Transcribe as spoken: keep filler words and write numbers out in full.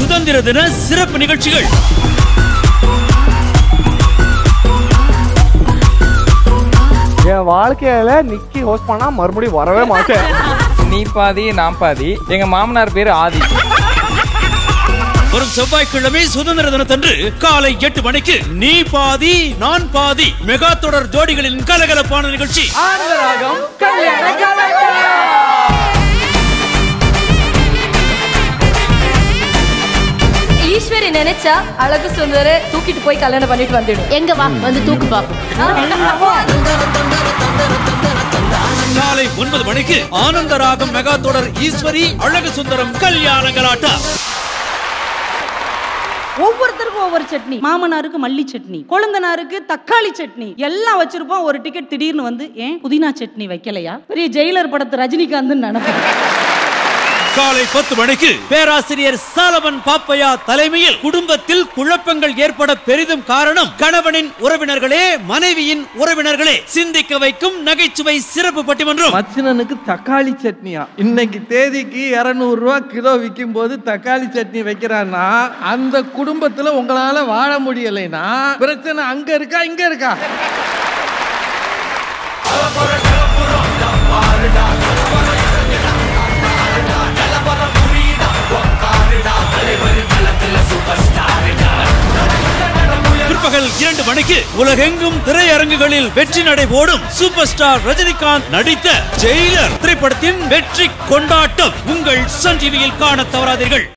சுதந்திர தின சிறப்பு நிகழ்ச்சிகள். என் வாழ்க்கையில நிக்கி ஹோஸ்ட் பண்ணா மறுபடியும் வரவே மாட்டேன். நீ பாதி நான் பாதி. எங்க மாமனார் பேரு ஆதி. வரும் செவ்வாய்க்கிழமை சுதந்திர தினத்தன்று காலை எட்டு மணிக்கு நீ பாதி நான் பாதி மெகா தொடர் ஜோடிகளின் கலகலப்பான நிகழ்ச்சி. ஈஸ்வரி நினைச்சா அழகு சுந்தர தூக்கிட்டு போய் கல்யாணம் பண்ணிட்டு வந்துடும். எங்க வா வந்து தூக்கு பாப்போம். காலை ஒன்பது மணிக்கு ஆனந்த ராகம் மெகா தொடர் ஈஸ்வரி அழகு சுந்தரம் கல்யாண கலாட்டா. ஒவ்வொருத்தருக்கும் ஒவ்வொரு சட்னி. மாமனாருக்கு மல்லி சட்னி, கொழுந்தனாருக்கு தக்காளி சட்னி எல்லாம் வச்சிருப்போம். ஒரு டிக்கெட் திடீர்னு வந்து ஏன் புதினா சட்னி வைக்கலையா? பெரிய ஜெயிலர் படத்து ரஜினிகாந்த் நினைப்பேன். காலை பத்து மணிக்கு பேராசிரியர் சாலமன் பாப்பையா தலைமையில் குடும்பத்தில் குழப்பங்கள் ஏற்பட பெரிதும் காரணம் கணவனின் உறவினர்களே மனைவியின் உறவினர்களே சிந்திக்க வைக்கும் நகைச்சுவை சிறப்பு பட்டிமன்றம். மச்சினனுக்கு தக்காளி சட்னியா? இன்னைக்கு தேதிக்கு இருநூறு ரூபாய் கிலோ விற்கும் போது தக்காளி சட்னி வைக்கிறான்னா அந்த குடும்பத்துல உங்களால வாழ முடியலைன்னா பிரச்சனை அங்க இருக்கா இங்க இருக்கா? பிற்பகல் இரண்டு மணிக்கு உலகெங்கும் திரையரங்குகளில் வெற்றி நடை போடும் சூப்பர் ஸ்டார் ரஜினிகாந்த் நடித்த ஜெயிலர் திரைப்படத்தின் வெற்றி கொண்டாட்டம் உங்கள் சன் டிவியில் காண தவறாதீர்கள்.